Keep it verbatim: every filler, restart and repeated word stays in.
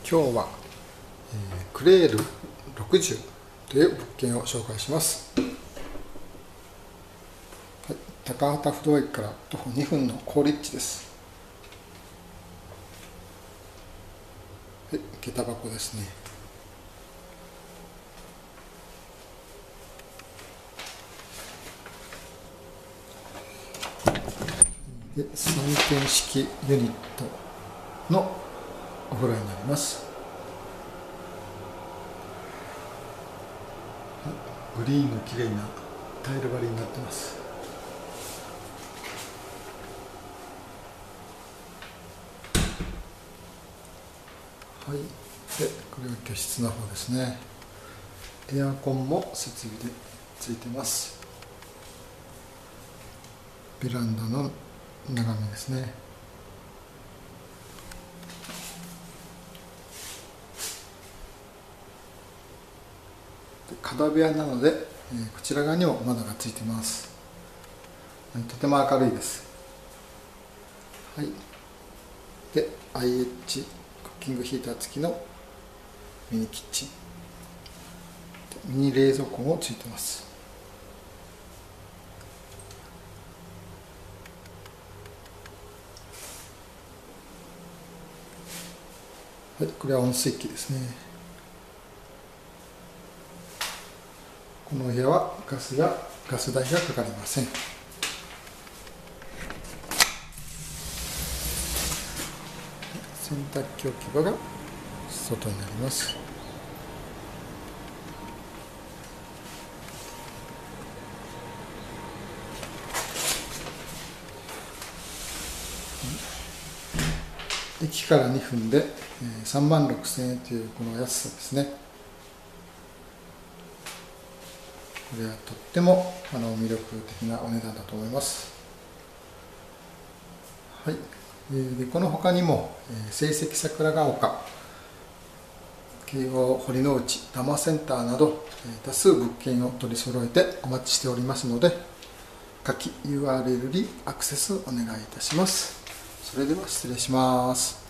今日は、えー、クレールろくじゅうという物件を紹介します。はい、高畑不動駅から徒歩にふんの好立地です。はい、下駄箱ですね。で、さんてん式ユニットのお風呂になります。グリーンの綺麗なタイル張りになってます。はい、でこれが居室の方ですね。エアコンも設備でついてます。ベランダの眺めですね。角部屋なので、えー、こちら側にも窓がついています。とても明るいです。はい、で アイエイチ クッキングヒーター付きのミニキッチン、ミニ冷蔵庫もついてます。はい、これは温水器ですね。この部屋はガスやガス代がかかりません。洗濯機置き場が外になります。駅からにふんでさんまんろくせんえんというこの安さですね。これはとってもあの魅力的なお値段だと思います。はい、でこの他にも成績桜ヶ丘、京王堀之内多摩センターなど多数物件を取り揃えてお待ちしておりますので、下記 ユーアールエル にアクセスお願いいたします。それでは失礼します。